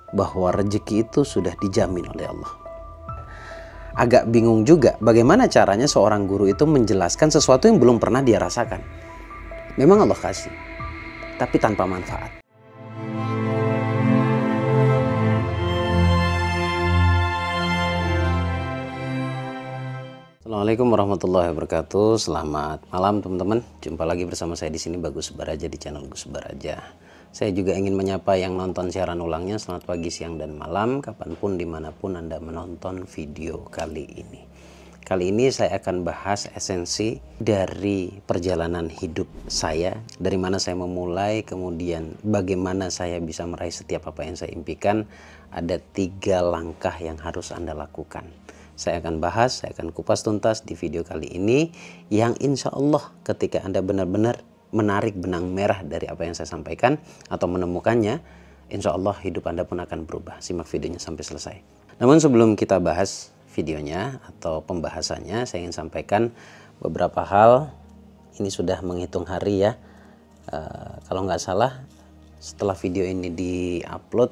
bahwa rezeki itu sudah dijamin oleh Allah. Agak bingung juga bagaimana caranya seorang guru itu menjelaskan sesuatu yang belum pernah dia rasakan. Memang Allah kasih, tapi tanpa manfaat. Assalamualaikum warahmatullahi wabarakatuh. Selamat malam teman-teman. Jumpa lagi bersama saya di sini Bagus Baraja di channel Gus Baraja. Saya juga ingin menyapa yang nonton siaran ulangnya. Selamat pagi, siang, dan malam, kapanpun dimanapun Anda menonton video kali ini. Kali ini saya akan bahas esensi dari perjalanan hidup saya, dari mana saya memulai, kemudian bagaimana saya bisa meraih setiap apa yang saya impikan. Ada 3 langkah yang harus Anda lakukan. Saya akan bahas, saya akan kupas tuntas di video kali ini, yang insya Allah ketika Anda benar-benar menarik benang merah dari apa yang saya sampaikan atau menemukannya, insya Allah hidup Anda pun akan berubah. Simak videonya sampai selesai. Namun sebelum kita bahas videonya atau pembahasannya, saya ingin sampaikan beberapa hal. Ini sudah menghitung hari ya. Kalau nggak salah setelah video ini di-upload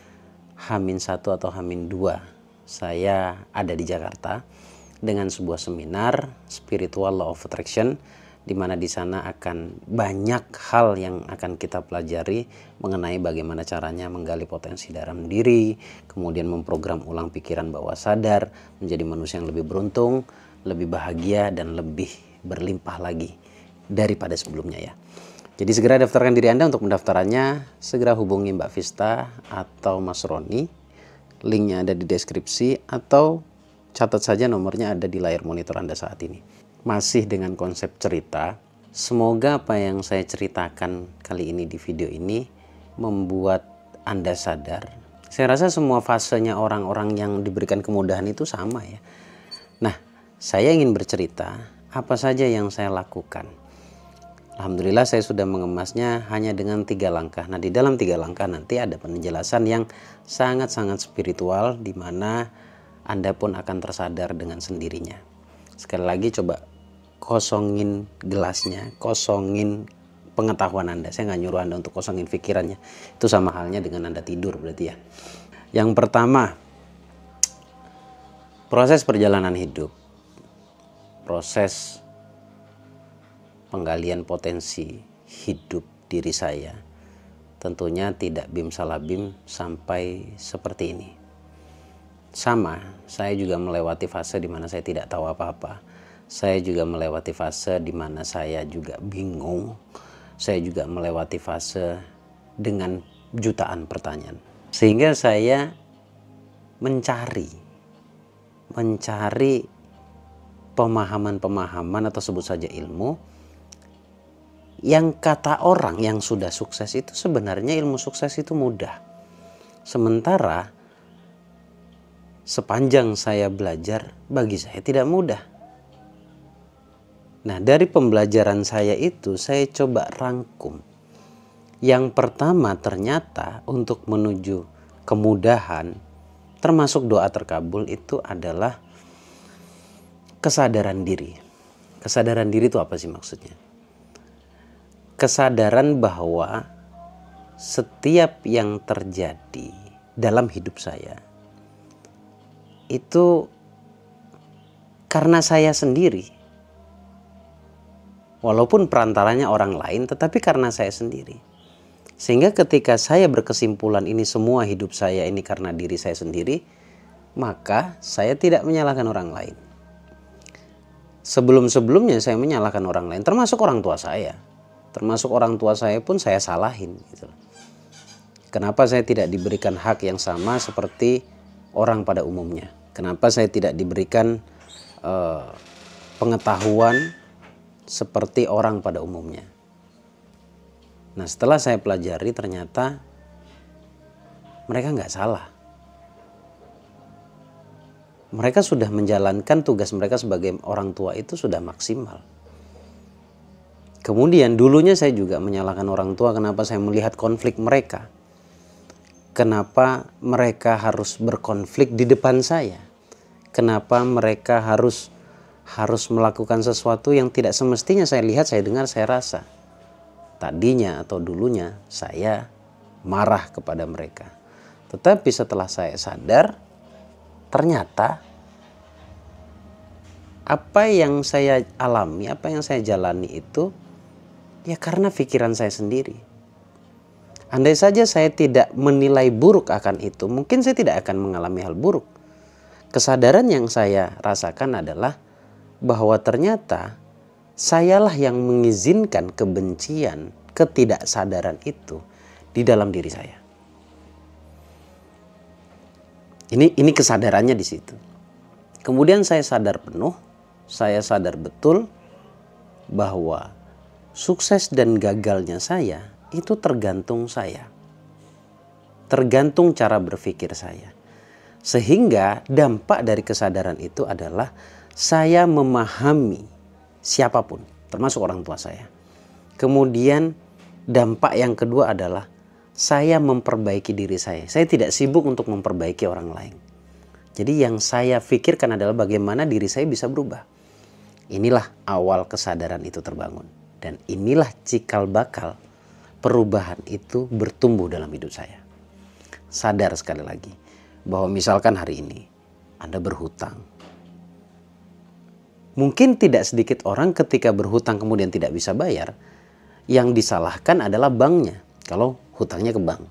H-1 atau H-2 saya ada di Jakarta dengan sebuah seminar Spiritual Law of Attraction, di mana di sana akan banyak hal yang akan kita pelajari mengenai bagaimana caranya menggali potensi dalam diri, kemudian memprogram ulang pikiran bawah sadar menjadi manusia yang lebih beruntung, lebih bahagia, dan lebih berlimpah lagi daripada sebelumnya ya. Jadi segera daftarkan diri Anda. Untuk mendaftarannya segera hubungi Mbak Vista atau Mas Roni. Linknya ada di deskripsi atau catat saja nomornya ada di layar monitor Anda saat ini. Masih dengan konsep cerita, semoga apa yang saya ceritakan kali ini di video ini membuat Anda sadar. Saya rasa semua fasenya orang-orang yang diberikan kemudahan itu sama ya. Nah, saya ingin bercerita apa saja yang saya lakukan. Alhamdulillah saya sudah mengemasnya hanya dengan 3 langkah. Nah, di dalam 3 langkah nanti ada penjelasan yang sangat-sangat spiritual, di mana Anda pun akan tersadar dengan sendirinya. Sekali lagi coba kosongin gelasnya, kosongin pengetahuan Anda. Saya nggak nyuruh Anda untuk kosongin pikirannya. Itu sama halnya dengan Anda tidur berarti ya. Yang pertama, proses perjalanan hidup. Proses penggalian potensi hidup diri saya. Tentunya tidak bim salah bim sampai seperti ini. Sama, saya juga melewati fase di mana saya tidak tahu apa-apa. Saya juga melewati fase di mana saya juga bingung. Saya juga melewati fase dengan jutaan pertanyaan. Sehingga saya mencari pemahaman-pemahaman atau sebut saja ilmu yang kata orang yang sudah sukses itu sebenarnya ilmu sukses itu mudah. Sementara sepanjang saya belajar, bagi saya tidak mudah. Nah, dari pembelajaran saya itu saya coba rangkum. Yang pertama ternyata untuk menuju kemudahan, termasuk doa terkabul, itu adalah kesadaran diri. Kesadaran diri itu apa sih maksudnya? Kesadaran bahwa setiap yang terjadi dalam hidup saya itu karena saya sendiri. Walaupun perantaranya orang lain, tetapi karena saya sendiri. Sehingga ketika saya berkesimpulan ini semua hidup saya ini karena diri saya sendiri, maka saya tidak menyalahkan orang lain. Sebelum-sebelumnya saya menyalahkan orang lain, termasuk orang tua saya. Termasuk orang tua saya pun saya salahin. Gitu. Kenapa saya tidak diberikan hak yang sama seperti orang pada umumnya? Kenapa saya tidak diberikan pengetahuan seperti orang pada umumnya? Nah, setelah saya pelajari ternyata mereka nggak salah. Mereka sudah menjalankan tugas mereka sebagai orang tua itu sudah maksimal. Kemudian dulunya saya juga menyalahkan orang tua kenapa saya melihat konflik mereka. Kenapa mereka harus berkonflik di depan saya? Kenapa mereka harus melakukan sesuatu yang tidak semestinya saya lihat, saya dengar, saya rasa. Tadinya atau dulunya saya marah kepada mereka. Tetapi setelah saya sadar, ternyata apa yang saya alami, apa yang saya jalani itu ya karena pikiran saya sendiri. Andai saja saya tidak menilai buruk akan itu, mungkin saya tidak akan mengalami hal buruk. Kesadaran yang saya rasakan adalah bahwa ternyata sayalah yang mengizinkan kebencian, ketidaksadaran itu di dalam diri saya. Ini kesadarannya di situ. Kemudian saya sadar penuh, saya sadar betul bahwa sukses dan gagalnya saya itu tergantung saya. Tergantung cara berpikir saya. Sehingga dampak dari kesadaran itu adalah saya memahami siapapun, termasuk orang tua saya. Kemudian dampak yang kedua adalah saya memperbaiki diri saya. Saya tidak sibuk untuk memperbaiki orang lain. Jadi yang saya pikirkan adalah bagaimana diri saya bisa berubah. Inilah awal kesadaran itu terbangun. Dan inilah cikal bakal perubahan itu bertumbuh dalam hidup saya. Sadar sekali lagi bahwa misalkan hari ini Anda berhutang. Mungkin tidak sedikit orang ketika berhutang kemudian tidak bisa bayar, yang disalahkan adalah banknya kalau hutangnya ke bank.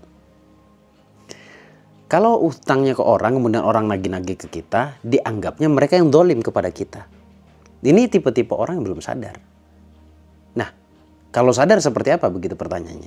Kalau hutangnya ke orang kemudian orang nagih-nagih ke kita, dianggapnya mereka yang dolim kepada kita. Ini tipe-tipe orang yang belum sadar. Nah, kalau sadar seperti apa begitu pertanyaannya?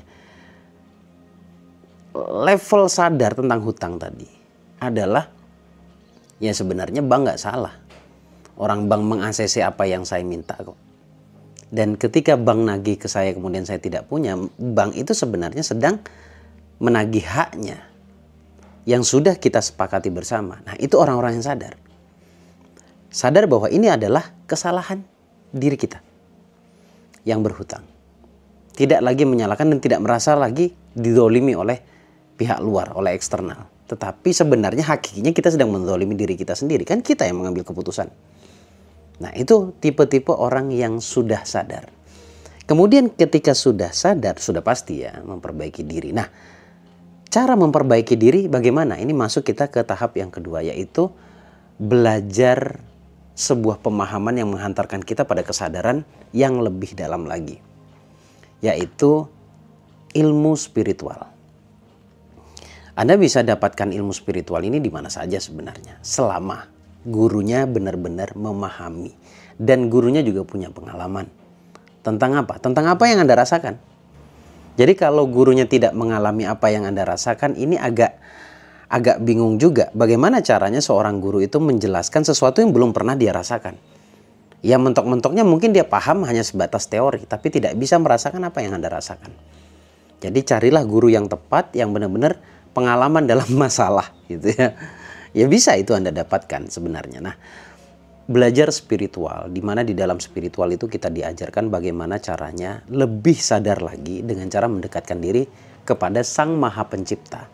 Level sadar tentang hutang tadi adalah ya sebenarnya bank nggak salah. Orang bank meng-ACC apa yang saya minta kok. Dan ketika bank nagih ke saya kemudian saya tidak punya, bank itu sebenarnya sedang menagih haknya yang sudah kita sepakati bersama. Nah, itu orang-orang yang sadar. Sadar bahwa ini adalah kesalahan diri kita yang berhutang. Tidak lagi menyalahkan dan tidak merasa lagi didolimi oleh pihak luar, oleh eksternal. Tetapi sebenarnya hakikinya kita sedang mendolimi diri kita sendiri. Kan kita yang mengambil keputusan. Nah, itu tipe-tipe orang yang sudah sadar. Kemudian ketika sudah sadar, sudah pasti ya memperbaiki diri. Nah, cara memperbaiki diri bagaimana? Ini masuk kita ke tahap yang kedua, yaitu belajar sebuah pemahaman yang menghantarkan kita pada kesadaran yang lebih dalam lagi, yaitu ilmu spiritual. Anda bisa dapatkan ilmu spiritual ini di mana saja sebenarnya, selama gurunya benar-benar memahami dan gurunya juga punya pengalaman. Tentang apa? Tentang apa yang Anda rasakan. Jadi kalau gurunya tidak mengalami apa yang Anda rasakan, ini agak bingung juga. Bagaimana caranya seorang guru itu menjelaskan sesuatu yang belum pernah dia rasakan. Ya mentok-mentoknya mungkin dia paham hanya sebatas teori, tapi tidak bisa merasakan apa yang Anda rasakan. Jadi carilah guru yang tepat, yang benar-benar pengalaman dalam masalah gitu ya. Ya bisa itu Anda dapatkan sebenarnya. Nah, belajar spiritual, di mana di dalam spiritual itu kita diajarkan bagaimana caranya lebih sadar lagi dengan cara mendekatkan diri kepada Sang Maha Pencipta.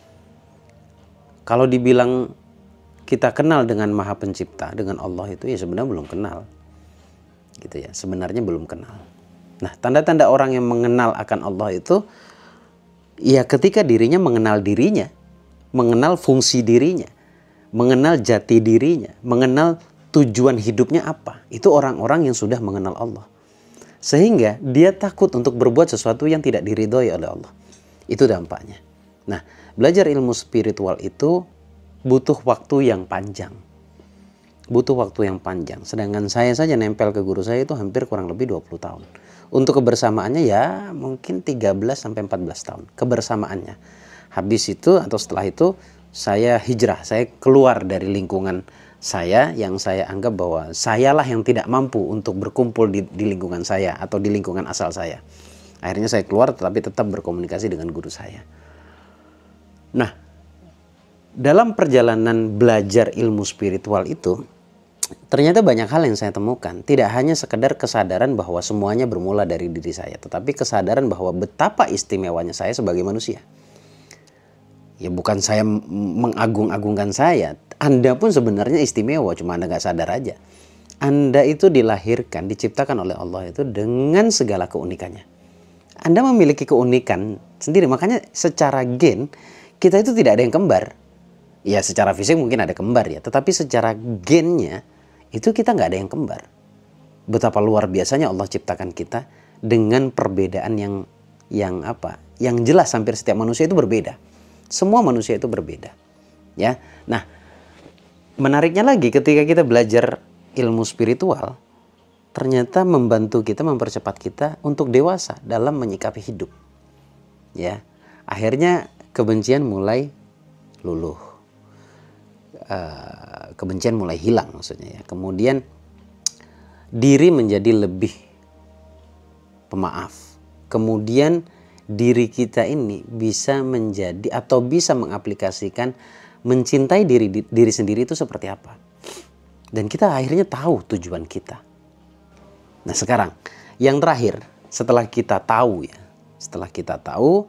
Kalau dibilang kita kenal dengan Maha Pencipta, dengan Allah itu ya sebenarnya belum kenal. Gitu ya, sebenarnya belum kenal. Nah, tanda-tanda orang yang mengenal akan Allah itu ya ketika dirinya mengenal dirinya, mengenal fungsi dirinya, mengenal jati dirinya, mengenal tujuan hidupnya apa. Itu orang-orang yang sudah mengenal Allah. Sehingga dia takut untuk berbuat sesuatu yang tidak diridhoi oleh Allah. Itu dampaknya. Nah, belajar ilmu spiritual itu butuh waktu yang panjang. Butuh waktu yang panjang. Sedangkan saya saja nempel ke guru saya itu hampir kurang lebih 20 tahun. Untuk kebersamaannya ya mungkin 13-14 tahun. Kebersamaannya. Habis itu atau setelah itu saya hijrah, saya keluar dari lingkungan saya yang saya anggap bahwa sayalah yang tidak mampu untuk berkumpul di lingkungan saya atau di lingkungan asal saya. Akhirnya saya keluar tetapi tetap berkomunikasi dengan guru saya. Nah, dalam perjalanan belajar ilmu spiritual itu ternyata banyak hal yang saya temukan. Tidak hanya sekedar kesadaran bahwa semuanya bermula dari diri saya, tetapi kesadaran bahwa betapa istimewanya saya sebagai manusia. Ya bukan saya mengagung-agungkan saya. Anda pun sebenarnya istimewa, cuma Anda nggak sadar aja. Anda itu dilahirkan, diciptakan oleh Allah itu dengan segala keunikannya. Anda memiliki keunikan sendiri. Makanya secara gen kita itu tidak ada yang kembar. Ya secara fisik mungkin ada kembar ya, tetapi secara gennya itu kita nggak ada yang kembar. Betapa luar biasanya Allah ciptakan kita dengan perbedaan yang jelas. Hampir setiap manusia itu berbeda. Semua manusia itu berbeda. Ya. Nah, menariknya lagi ketika kita belajar ilmu spiritual, ternyata membantu kita, mempercepat kita untuk dewasa dalam menyikapi hidup. Ya. Akhirnya kebencian mulai luluh. Kebencian mulai hilang maksudnya ya. Kemudian diri menjadi lebih pemaaf. Kemudian diri kita ini bisa menjadi atau bisa mengaplikasikan mencintai diri sendiri itu seperti apa. Dan kita akhirnya tahu tujuan kita. Nah sekarang yang terakhir setelah kita tahu ya, setelah kita tahu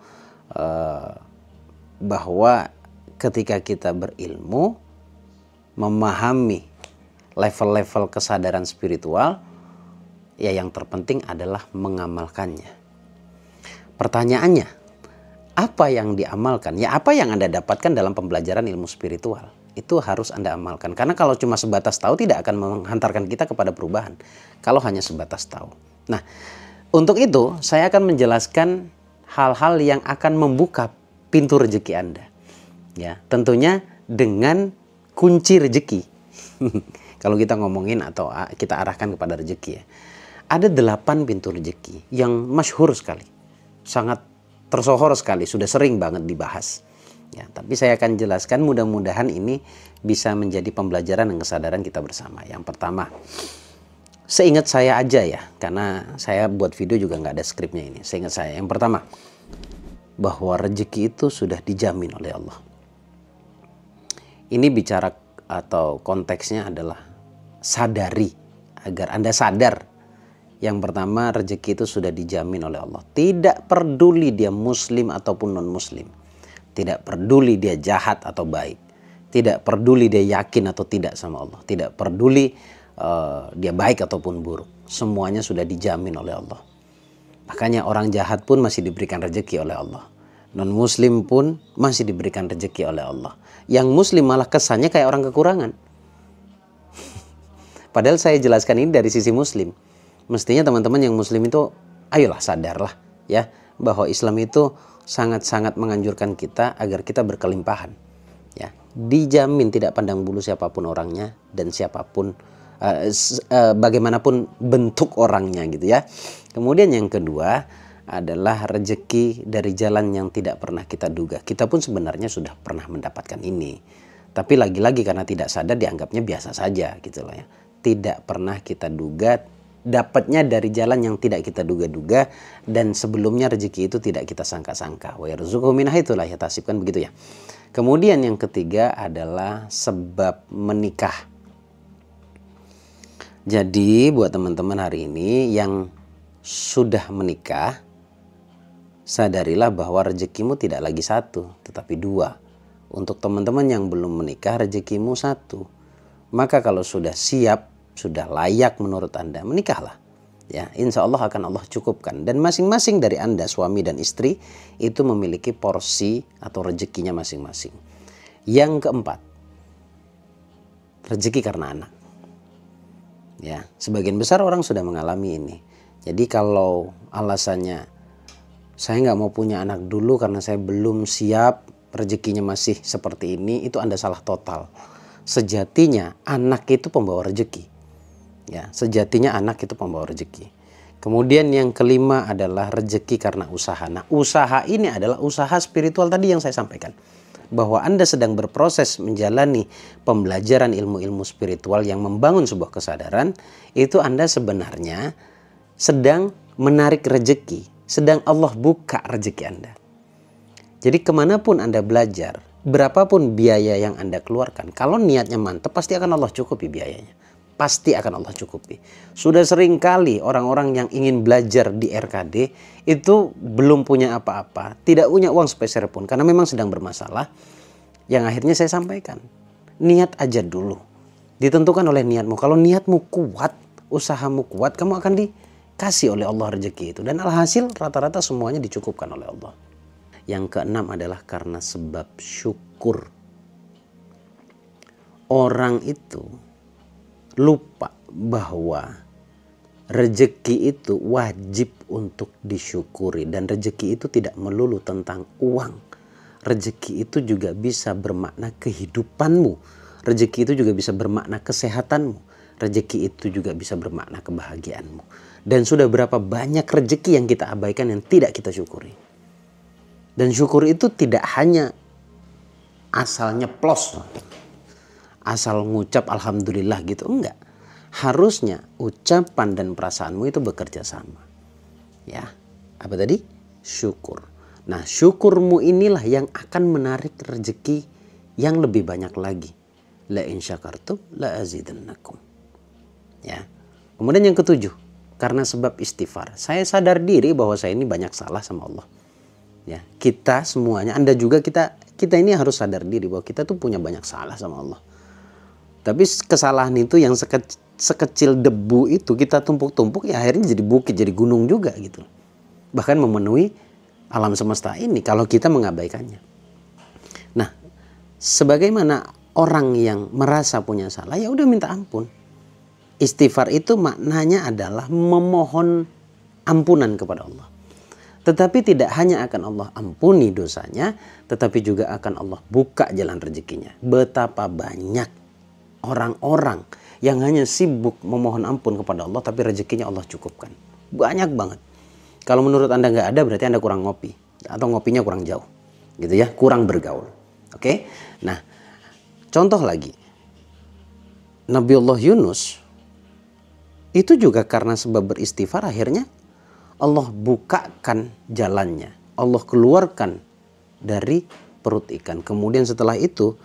bahwa ketika kita berilmu, memahami level-level kesadaran spiritual, ya yang terpenting adalah mengamalkannya. Pertanyaannya, apa yang diamalkan? Ya apa yang Anda dapatkan dalam pembelajaran ilmu spiritual? Itu harus Anda amalkan. Karena kalau cuma sebatas tahu tidak akan menghantarkan kita kepada perubahan. Kalau hanya sebatas tahu. Nah, untuk itu saya akan menjelaskan hal-hal yang akan membuka pintu rezeki Anda. Ya, tentunya dengan kunci rezeki. Kalau kita ngomongin atau kita arahkan kepada rezeki ya. Ada 8 pintu rezeki yang masyhur sekali. Sangat tersohor sekali, sudah sering banget dibahas. Ya, tapi saya akan jelaskan, mudah-mudahan ini bisa menjadi pembelajaran dan kesadaran kita bersama. Yang pertama, seingat saya aja ya, karena saya buat video juga nggak ada skripnya ini. Seingat saya, yang pertama, bahwa rezeki itu sudah dijamin oleh Allah. Ini bicara atau konteksnya adalah sadari, agar Anda sadar. Yang pertama, rezeki itu sudah dijamin oleh Allah. Tidak peduli dia muslim ataupun non muslim. Tidak peduli dia jahat atau baik. Tidak peduli dia yakin atau tidak sama Allah. Tidak peduli dia baik ataupun buruk. Semuanya sudah dijamin oleh Allah. Makanya orang jahat pun masih diberikan rezeki oleh Allah. Non muslim pun masih diberikan rezeki oleh Allah. Yang muslim malah kesannya kayak orang kekurangan. Padahal saya jelaskan ini dari sisi muslim. Mestinya teman-teman yang muslim itu ayolah sadarlah ya, bahwa Islam itu sangat-sangat menganjurkan kita agar kita berkelimpahan. Ya, dijamin tidak pandang bulu siapapun orangnya dan siapapun bagaimanapun bentuk orangnya gitu ya. Kemudian yang kedua adalah rezeki dari jalan yang tidak pernah kita duga. Kita pun sebenarnya sudah pernah mendapatkan ini. Tapi lagi-lagi karena tidak sadar dianggapnya biasa saja gitu loh ya. Tidak pernah kita duga, dapatnya dari jalan yang tidak kita duga-duga, dan sebelumnya rezeki itu tidak kita sangka-sangka. Wa yarzuquhu min haitsu la yahtasib, kan begitu ya. Kemudian yang ketiga adalah sebab menikah. Jadi buat teman-teman hari ini yang sudah menikah, sadarilah bahwa rezekimu tidak lagi satu, tetapi 2. Untuk teman-teman yang belum menikah, rezekimu 1. Maka kalau sudah siap, sudah layak menurut Anda, menikahlah. Ya, insya Allah akan Allah cukupkan. Dan masing-masing dari Anda, suami dan istri, itu memiliki porsi atau rezekinya masing-masing. Yang keempat, rezeki karena anak. Ya, sebagian besar orang sudah mengalami ini. Jadi kalau alasannya, saya nggak mau punya anak dulu karena saya belum siap, rezekinya masih seperti ini, itu Anda salah total. Sejatinya anak itu pembawa rezeki. Ya, sejatinya anak itu pembawa rezeki. Kemudian yang kelima adalah rezeki karena usaha. Nah, usaha ini adalah usaha spiritual tadi yang saya sampaikan. Bahwa Anda sedang berproses menjalani pembelajaran ilmu-ilmu spiritual yang membangun sebuah kesadaran, itu Anda sebenarnya sedang menarik rezeki. Sedang Allah buka rezeki Anda. Jadi kemanapun Anda belajar, berapapun biaya yang Anda keluarkan, kalau niatnya mantap pasti akan Allah cukupi biayanya. Pasti akan Allah cukupi. Sudah sering kali orang-orang yang ingin belajar di RKD itu belum punya apa-apa, tidak punya uang sepeser pun karena memang sedang bermasalah. Yang akhirnya saya sampaikan, niat aja dulu. Ditentukan oleh niatmu. Kalau niatmu kuat, usahamu kuat, kamu akan kasih oleh Allah rezeki itu. Dan alhasil rata-rata semuanya dicukupkan oleh Allah. Yang keenam adalah karena sebab syukur. Orang itu lupa bahwa rezeki itu wajib untuk disyukuri. Dan rezeki itu tidak melulu tentang uang. Rezeki itu juga bisa bermakna kehidupanmu. Rezeki itu juga bisa bermakna kesehatanmu. Rezeki itu juga bisa bermakna kebahagiaanmu. Dan sudah berapa banyak rezeki yang kita abaikan yang tidak kita syukuri. Dan syukur itu tidak hanya asal nyeplos, asal ngucap alhamdulillah gitu, enggak. Harusnya ucapan dan perasaanmu itu bekerja sama. Ya, apa tadi? Syukur. Nah, syukurmu inilah yang akan menarik rezeki yang lebih banyak lagi. La in syakartum la azidannakum. Ya. Kemudian yang ketujuh, karena sebab istighfar. Saya sadar diri bahwa saya ini banyak salah sama Allah. Ya, kita semuanya, Anda juga, kita ini harus sadar diri bahwa kita tuh punya banyak salah sama Allah. Tapi kesalahan itu yang sekecil debu itu kita tumpuk-tumpuk, ya akhirnya jadi bukit, jadi gunung juga gitu. Bahkan memenuhi alam semesta ini kalau kita mengabaikannya. Nah, sebagaimana orang yang merasa punya salah, ya udah minta ampun. Istighfar itu maknanya adalah memohon ampunan kepada Allah. Tetapi tidak hanya akan Allah ampuni dosanya, tetapi juga akan Allah buka jalan rezekinya. Betapa banyak orang-orang yang hanya sibuk memohon ampun kepada Allah, tapi rezekinya Allah cukupkan. Banyak banget. Kalau menurut Anda nggak ada, berarti Anda kurang ngopi. Atau ngopinya kurang jauh. Gitu ya, kurang bergaul. Oke? Nah, contoh lagi. Nabiullah Yunus, itu juga karena sebab beristighfar akhirnya Allah bukakan jalannya. Allah keluarkan dari perut ikan. Kemudian setelah itu,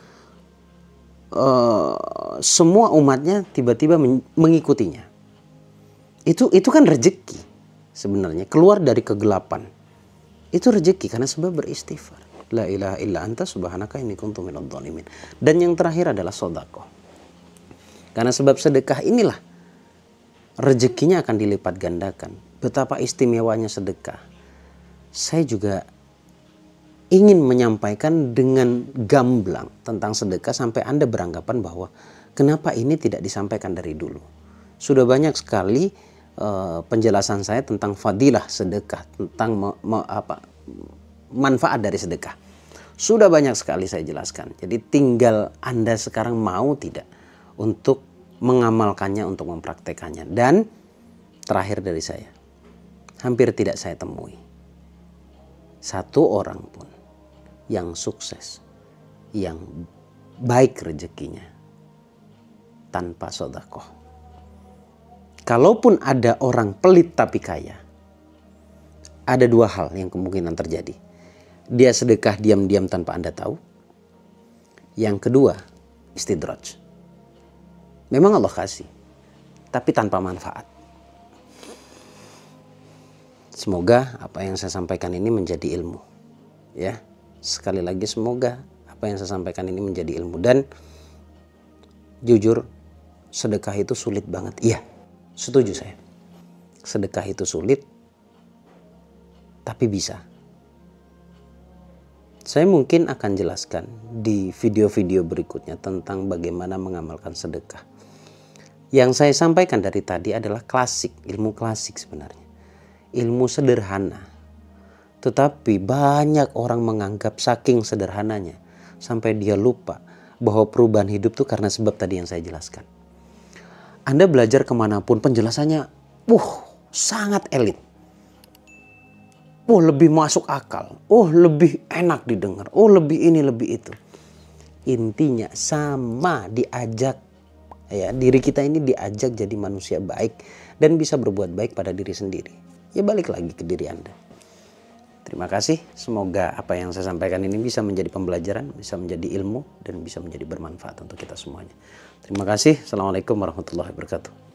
semua umatnya tiba-tiba mengikutinya. Itu kan rezeki sebenarnya, keluar dari kegelapan. Itu rezeki karena sebab beristighfar. La ilaha illa anta subhanaka inni kuntu minadh dhalimin. Dan yang terakhir adalah sedekah. Karena sebab sedekah inilah rezekinya akan dilipat gandakan. Betapa istimewanya sedekah. Saya juga ingin menyampaikan dengan gamblang tentang sedekah sampai Anda beranggapan bahwa kenapa ini tidak disampaikan dari dulu. Sudah banyak sekali penjelasan saya tentang fadilah sedekah, tentang manfaat dari sedekah. Sudah banyak sekali saya jelaskan. Jadi tinggal Anda sekarang mau tidak untuk mengamalkannya, untuk mempraktekannya. Dan terakhir dari saya, hampir tidak saya temui satu orang pun yang sukses, yang baik rezekinya tanpa sedekah. Kalaupun ada orang pelit tapi kaya, ada dua hal yang kemungkinan terjadi. Dia sedekah diam-diam tanpa Anda tahu. Yang kedua, istidraj. Memang Allah kasih, tapi tanpa manfaat. Semoga apa yang saya sampaikan ini menjadi ilmu. Ya. Sekali lagi semoga apa yang saya sampaikan ini menjadi ilmu. Dan jujur, sedekah itu sulit banget. Iya, setuju saya. Sedekah itu sulit, tapi bisa. Saya mungkin akan jelaskan di video-video berikutnya tentang bagaimana mengamalkan sedekah. Yang saya sampaikan dari tadi adalah klasik, ilmu klasik sebenarnya. Ilmu sederhana. Tetapi banyak orang menganggap saking sederhananya sampai dia lupa bahwa perubahan hidup itu karena sebab tadi yang saya jelaskan. Anda belajar kemanapun penjelasannya sangat elit. Lebih masuk akal. Lebih enak didengar. Lebih ini, lebih itu. Intinya sama, diajak. Ya, diri kita ini diajak jadi manusia baik dan bisa berbuat baik pada diri sendiri. Ya balik lagi ke diri Anda. Terima kasih. Semoga apa yang saya sampaikan ini bisa menjadi pembelajaran, bisa menjadi ilmu, dan bisa menjadi bermanfaat untuk kita semuanya. Terima kasih. Assalamualaikum warahmatullahi wabarakatuh.